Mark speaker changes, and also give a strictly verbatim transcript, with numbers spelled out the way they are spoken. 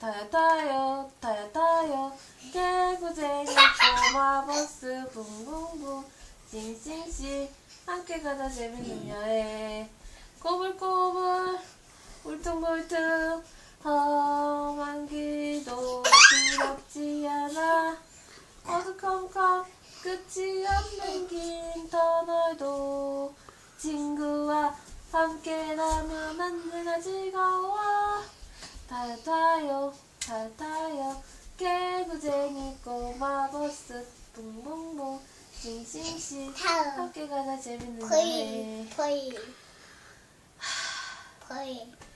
Speaker 1: 타요 타요 타요 타요 개구쟁이 꼬마버스 붕붕붕 싱싱싱 함께 가자 재밌는 여행 꼬불꼬불 울퉁불퉁 험한 길도 두렵지 않아 어두컴컴 끝이 없는 긴 터널도 친구와 함께라면 언제나 즐거워 타요 타요 타요 타요 개구쟁이 꼬마버스 붕붕붕 싱싱싱 함께 가자 재밌는 여행
Speaker 2: 보이 보이 보이